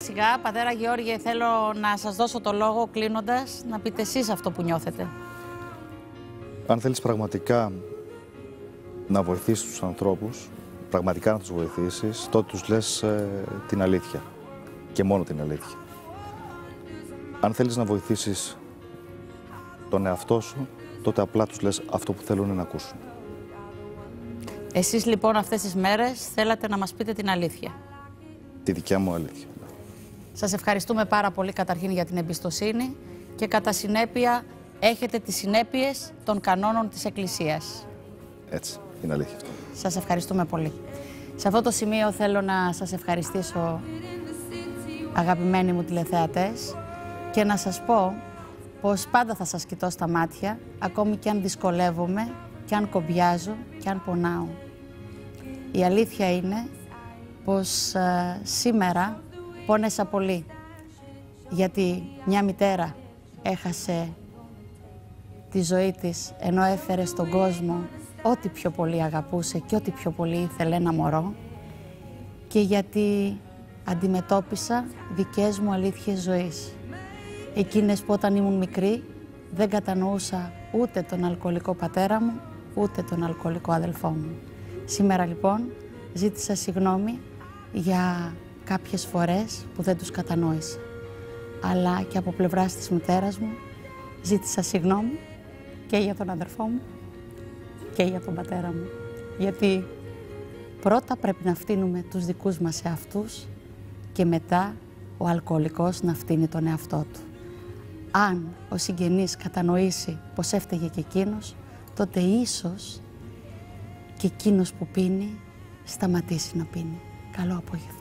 σιγά. Πατέρα Γεώργιε, θέλω να σας δώσω το λόγο κλείνοντας, να πείτε εσείς αυτό που νιώθετε. Αν θέλεις πραγματικά να βοηθήσεις τους ανθρώπους, πραγματικά να τους βοηθήσεις, τότε τους λες την αλήθεια. Και μόνο την αλήθεια. Αν θέλεις να βοηθήσεις τον εαυτό σου, τότε απλά τους λες αυτό που θέλουν να ακούσουν. Εσείς λοιπόν αυτές τις μέρες θέλατε να μας πείτε την αλήθεια. Τη δικιά μου αλήθεια. Σας ευχαριστούμε πάρα πολύ καταρχήν για την εμπιστοσύνη και κατά συνέπεια έχετε τις συνέπειες των κανόνων της Εκκλησίας. Έτσι, είναι αλήθεια αυτό. Σας ευχαριστούμε πολύ. Σε αυτό το σημείο θέλω να σας ευχαριστήσω, αγαπημένοι μου τηλεθεατές, και να σας πω πως πάντα θα σας κοιτώ στα μάτια, ακόμη και αν δυσκολεύομαι, και αν κομπιάζω, και αν πονάω. Η αλήθεια είναι πως σήμερα πόνεσα πολύ, γιατί μια μητέρα έχασε τη ζωή της ενώ έφερε στον κόσμο ό,τι πιο πολύ αγαπούσε και ό,τι πιο πολύ ήθελε ένα μωρό, και γιατί αντιμετώπισα δικές μου αλήθειες ζωής. Εκείνες που όταν ήμουν μικρή δεν κατανοούσα ούτε τον αλκοολικό πατέρα μου, ούτε τον αλκοολικό αδελφό μου. Σήμερα λοιπόν ζήτησα συγγνώμη για κάποιες φορές που δεν τους κατανόησα. Αλλά και από πλευράς της μητέρας μου ζήτησα συγγνώμη και για τον αδερφό μου και για τον πατέρα μου. Γιατί πρώτα πρέπει να φτύνουμε τους δικούς μας εαυτούς και μετά ο αλκοολικός να φτύνει τον εαυτό του. Αν ο συγγενής κατανοήσει πως έφταιγε και εκείνος, τότε ίσως και εκείνος που πίνει σταματήσει να πίνει. Καλό απόγευμα.